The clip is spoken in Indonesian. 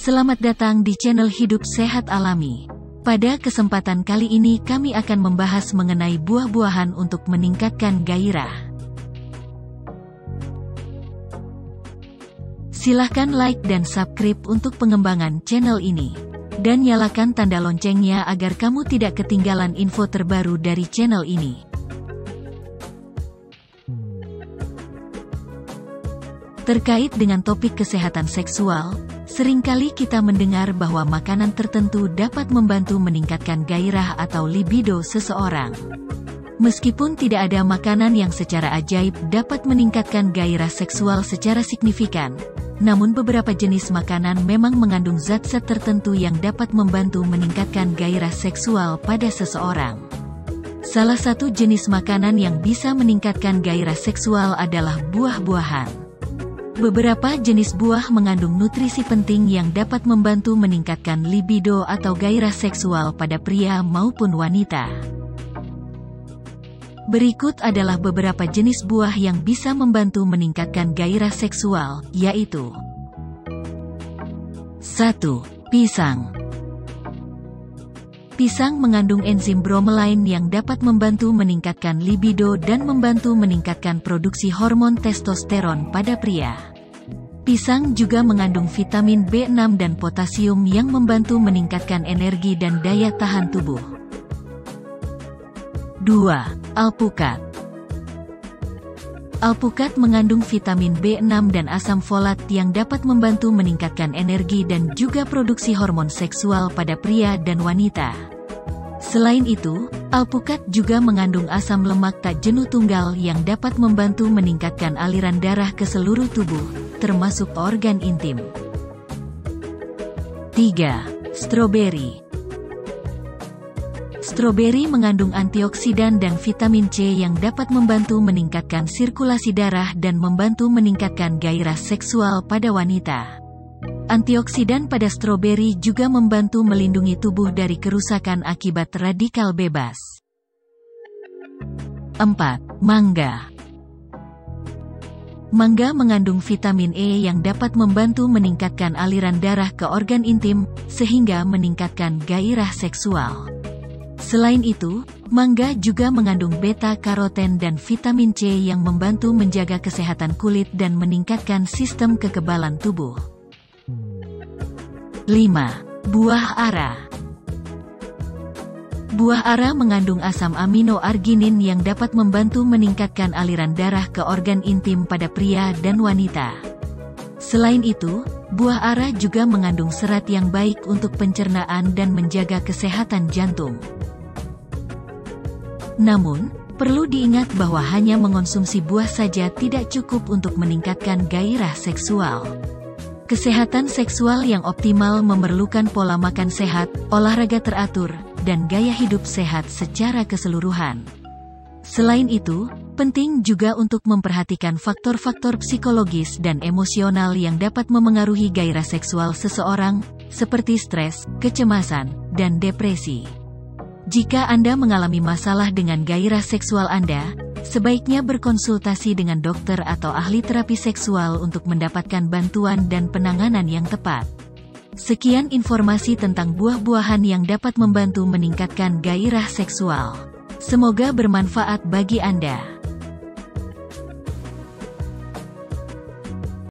Selamat datang di channel Hidup Sehat Alami. Pada kesempatan kali ini kami akan membahas mengenai buah-buahan untuk meningkatkan gairah. Silahkan like dan subscribe untuk pengembangan channel ini. Dan nyalakan tanda loncengnya agar kamu tidak ketinggalan info terbaru dari channel ini. Terkait dengan topik kesehatan seksual, seringkali kita mendengar bahwa makanan tertentu dapat membantu meningkatkan gairah atau libido seseorang. Meskipun tidak ada makanan yang secara ajaib dapat meningkatkan gairah seksual secara signifikan, namun beberapa jenis makanan memang mengandung zat-zat tertentu yang dapat membantu meningkatkan gairah seksual pada seseorang. Salah satu jenis makanan yang bisa meningkatkan gairah seksual adalah buah-buahan. Beberapa jenis buah mengandung nutrisi penting yang dapat membantu meningkatkan libido atau gairah seksual pada pria maupun wanita. Berikut adalah beberapa jenis buah yang bisa membantu meningkatkan gairah seksual, yaitu 1. Pisang. Pisang mengandung enzim bromelain yang dapat membantu meningkatkan libido dan membantu meningkatkan produksi hormon testosteron pada pria. Pisang juga mengandung vitamin B6 dan potasium yang membantu meningkatkan energi dan daya tahan tubuh. 2. Alpukat. Alpukat mengandung vitamin B6 dan asam folat yang dapat membantu meningkatkan energi dan juga produksi hormon seksual pada pria dan wanita. Selain itu, alpukat juga mengandung asam lemak tak jenuh tunggal yang dapat membantu meningkatkan aliran darah ke seluruh tubuh, termasuk organ intim. 3. Stroberi. Stroberi mengandung antioksidan dan vitamin C yang dapat membantu meningkatkan sirkulasi darah dan membantu meningkatkan gairah seksual pada wanita. Antioksidan pada stroberi juga membantu melindungi tubuh dari kerusakan akibat radikal bebas. 4. Mangga. Mangga mengandung vitamin E yang dapat membantu meningkatkan aliran darah ke organ intim, sehingga meningkatkan gairah seksual. Selain itu, mangga juga mengandung beta-karoten dan vitamin C yang membantu menjaga kesehatan kulit dan meningkatkan sistem kekebalan tubuh. 5. Buah ara. Buah ara mengandung asam amino arginin yang dapat membantu meningkatkan aliran darah ke organ intim pada pria dan wanita. Selain itu, buah ara juga mengandung serat yang baik untuk pencernaan dan menjaga kesehatan jantung. Namun, perlu diingat bahwa hanya mengonsumsi buah saja tidak cukup untuk meningkatkan gairah seksual. Kesehatan seksual yang optimal memerlukan pola makan sehat, olahraga teratur, dan gaya hidup sehat secara keseluruhan. Selain itu, penting juga untuk memperhatikan faktor-faktor psikologis dan emosional yang dapat memengaruhi gairah seksual seseorang, seperti stres, kecemasan, dan depresi. Jika Anda mengalami masalah dengan gairah seksual Anda, sebaiknya berkonsultasi dengan dokter atau ahli terapi seksual untuk mendapatkan bantuan dan penanganan yang tepat. Sekian informasi tentang buah-buahan yang dapat membantu meningkatkan gairah seksual. Semoga bermanfaat bagi Anda.